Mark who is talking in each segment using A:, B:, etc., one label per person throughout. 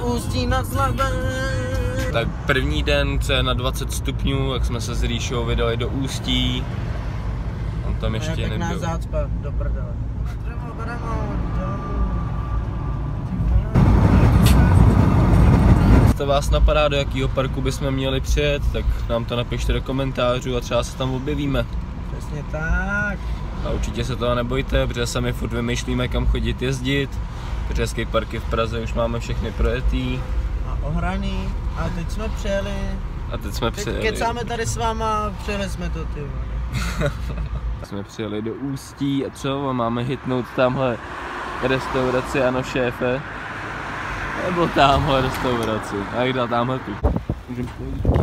A: Ústí nad Labem.
B: Tak první den, co je na 20 stupňů, jak jsme se s Ríšou vydali do Ústí. On tam ještě nebyl.
A: Pěkná zácpa, do prdele.
B: To vás napadá, do jakého parku bychom měli přijet, tak nám to napište do komentářů a třeba se tam objevíme.
A: Přesně tak.
B: A určitě se toho nebojte, protože sami furt vymýšlíme, kam chodit jezdit. Protože skateparky v Praze už máme všechny projetý.
A: A ohraný. A teď jsme přijeli.
B: Teď
A: kecáme tady s váma, přijeli jsme to, ty vole.
B: Jsme přijeli do Ústí a co? Máme hitnout tamhle restauraci Ano šéfe. Nebo tamhle restauraci. A jak dal tamhle tu. Můžeme pojít.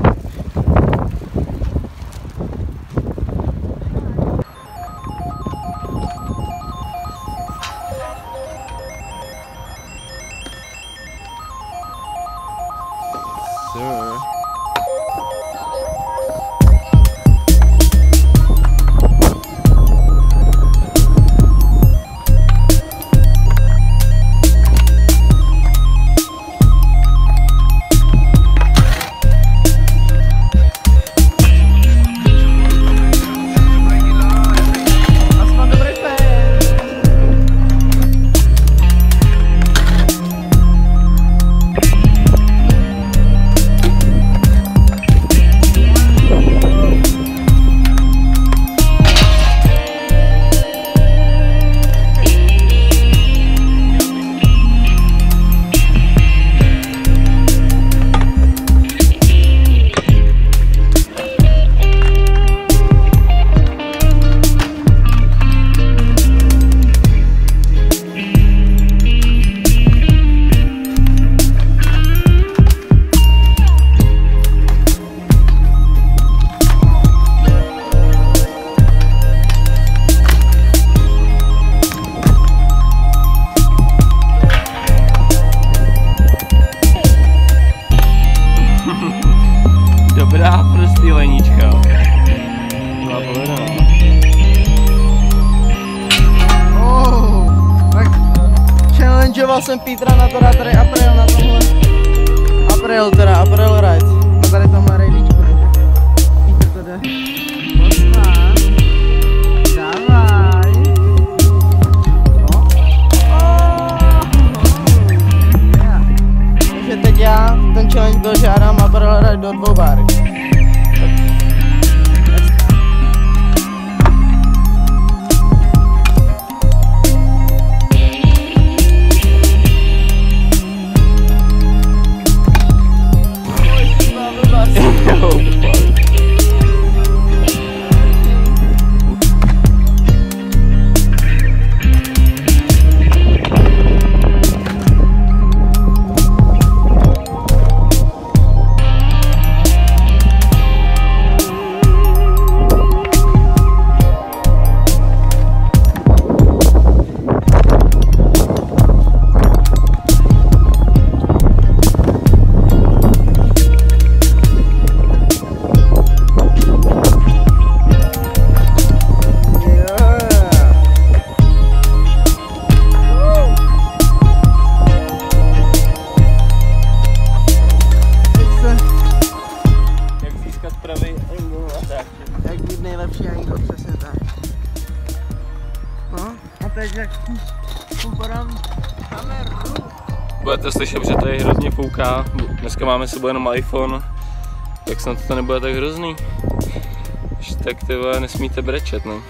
B: Dobrá prostý lenička. Byla povedená.
A: Tak challengeoval jsem Petra na to dát tady April na tomhle. April Rides. A tady tomhle rejlíčku. Petr to jde. Posla. Dávaj. Takže teď já ten challenge byl, že já dám April Ride do 2 bárek. Jak být nejlepší angle, přesně tak. No, a teď jak podám kameru.
B: Budete slyšet, že tady hrozně fouká. Dneska máme s sebou jenom iPhone. Jak snad to nebude tak hrozný. Tak ty vole, nesmíte brečet, no.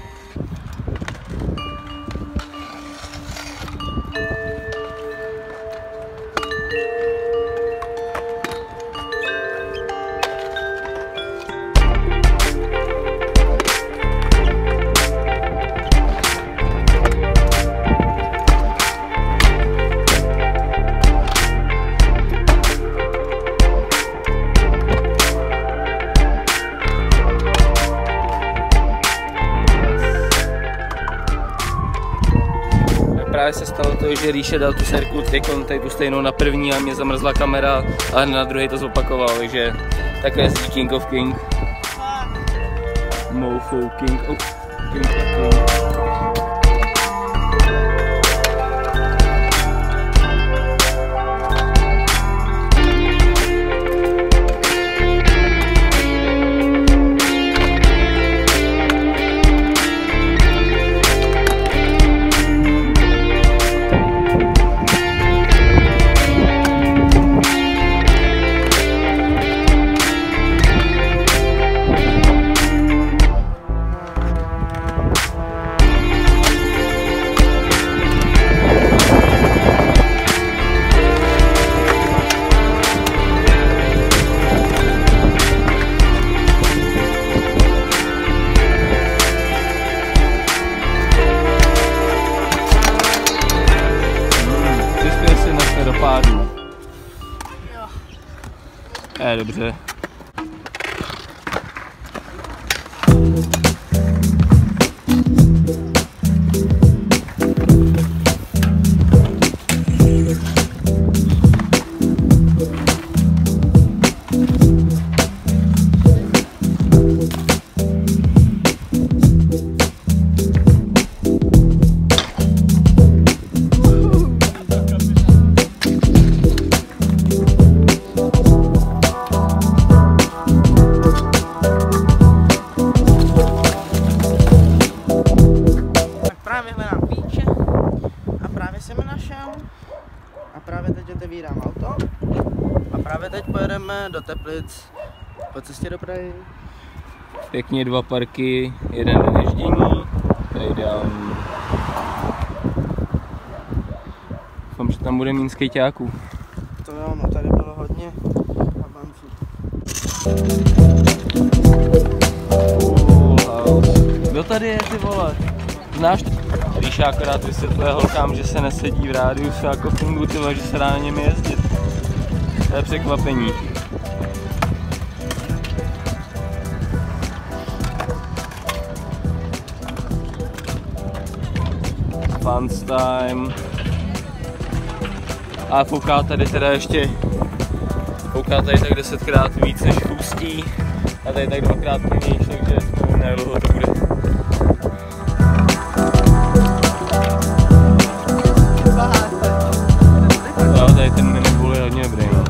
B: Právě se stalo to, že Ríša dal tu serku tady tu stejnou na první a mě zamrzla kamera a na druhý to zopakoval, takže takhle jezdí King of King. Mofo King of King. pádu. Dobře.
A: Otevírám auto a právě teď pojedeme do Teplic po cestě do Prahy.
B: Pěkně 2 parky, 1 den ježdění, to je ideální. Doufám, že tam bude méně skejťáků.
A: To jo, no tady bylo hodně Habanců.
B: Kdo tady je, ty vole? Znáš to? Ríša akorát vysvětluje holkám, že se nesedí v rádiusu jako fungu, tyhle, že se dá na něm jezdit. To je překvapení. Fun time. A fouká tady teda ještě, fouká tady tak 10krát víc než v Ústí a tady tak 2krát plnější, takže nedlouho to bude. No, tady ten minibul je hodně dobrý, no.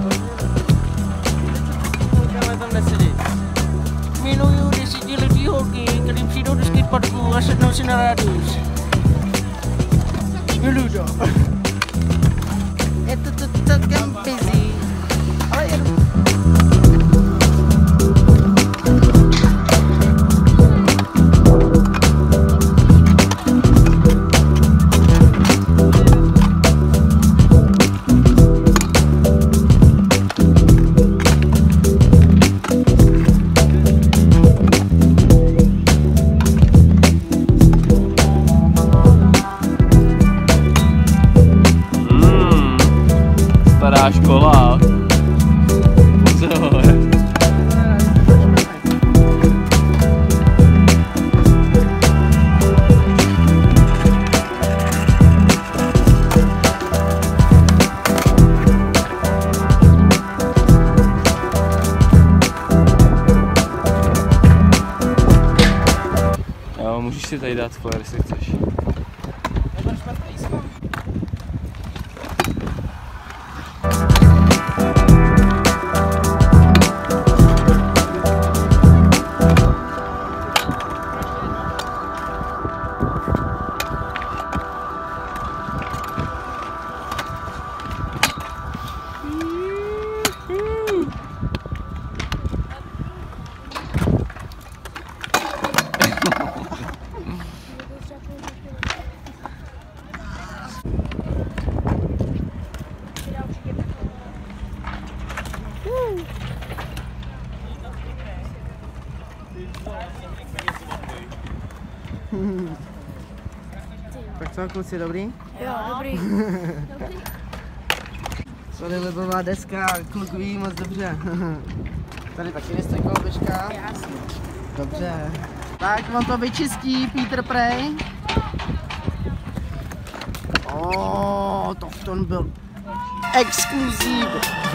A: Můžeme tam nesedět. Miluju 10letý holky, který přijdou do skateparku a sednou si na rádius. Miluju to. Je to celkem busy, ale jedu.
B: Stará škola. Co je? Jo, můžeš si tady dát flare, jestli chceš.
A: Tak co, kluci, dobrý?
C: Jo, dobrý.
A: Tady webová deska, kluk ví moc dobře. Tady taky nestojí koloběžka.
C: Jasně.
A: Dobře. Tak on to vyčistí, Peter Prey. To byl exkluziv.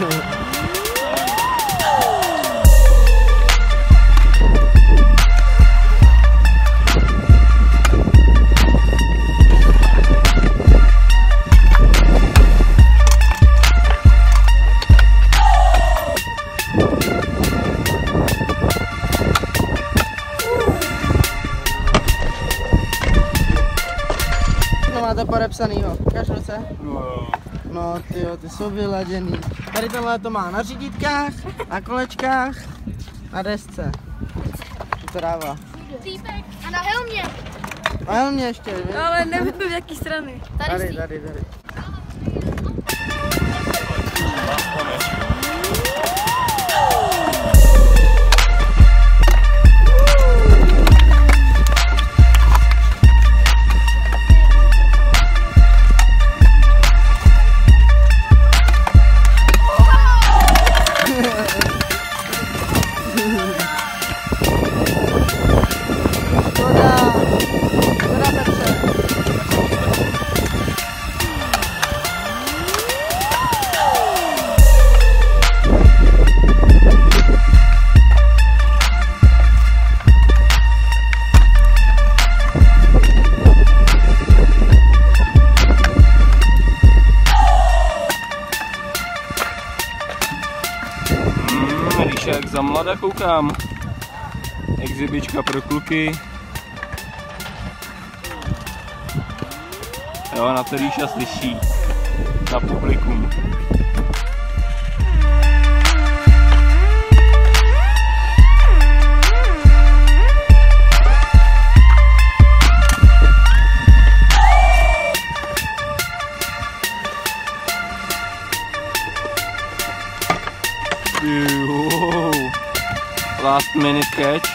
A: Máte podepsanýho, ukáž ruce? No tyjo, ty jsou vyladěný. Tady tohle to má na řídítkách, na kolečkách, na desce. Co to dává?
C: Týpek a na helmě.
A: Na helmě ještě, víš?
C: Ale nevím z jaký strany.
A: Tady.
B: Dnešek za mlada koukám. Exibička pro kluky. Jo, na to Ríša slyší. Na publikum. Wow. Last minute catch.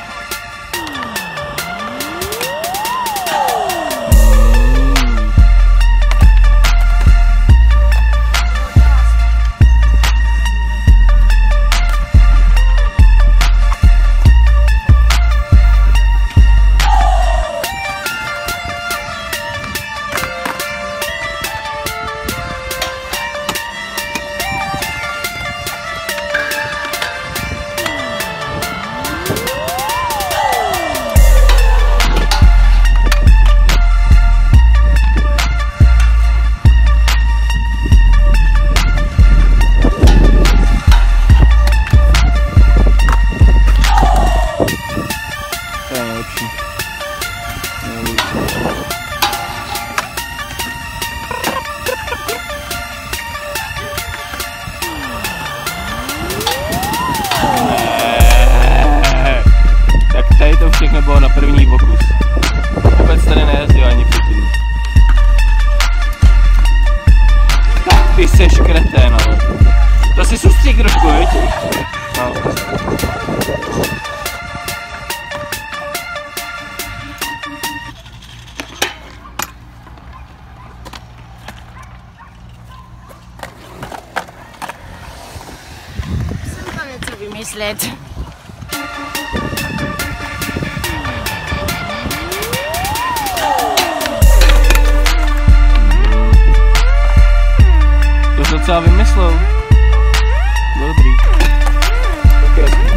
B: Tak tady to všechno bylo na první pokus. Vůbec tady nejezdil ani předtím. Tak ty seš kretén, ale. To si soustředí trošku, viď? No.
C: Musím tam něco vymyslet.
B: To jsi docela vymyslel. Dobrý. Okay.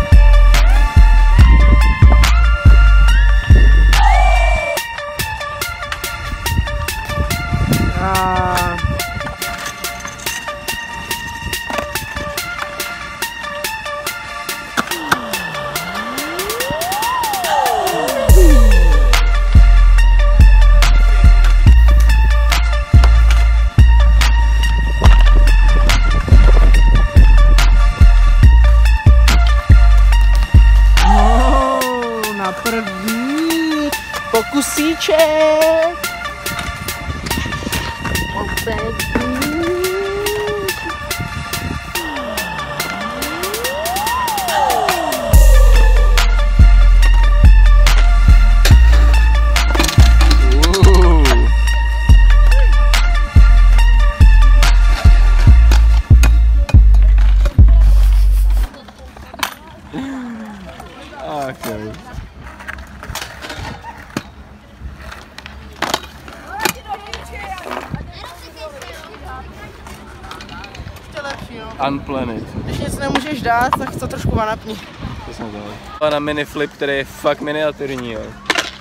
A: Na první pokusíček.
B: Okay.
A: Ještě lepší, jo.
B: Unplanet.
A: Když nic nemůžeš dát, tak to trošku vanapni.
B: To jsem dal. Na mini flip, který je fakt miniaturní, jo.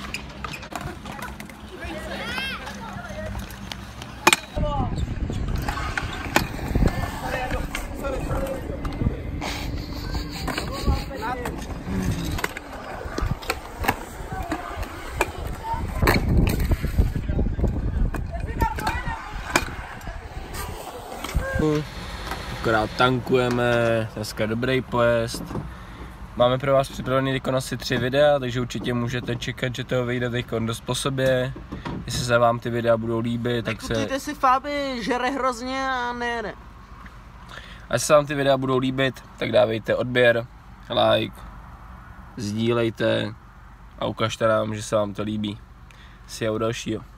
B: Akorát tankujeme, dneska dobrý pojezd. Máme pro vás připravený teď asi 3 videa, takže určitě můžete čekat, že toho vyjde teď dost po sobě. Jestli se vám ty videa budou líbit, tak se...
A: Nekutujte si Fabi, žere hrozně a nejede.
B: A jestli se vám ty videa budou líbit, tak dávejte odběr, like, sdílejte a ukažte nám, že se vám to líbí. See you u dalšího.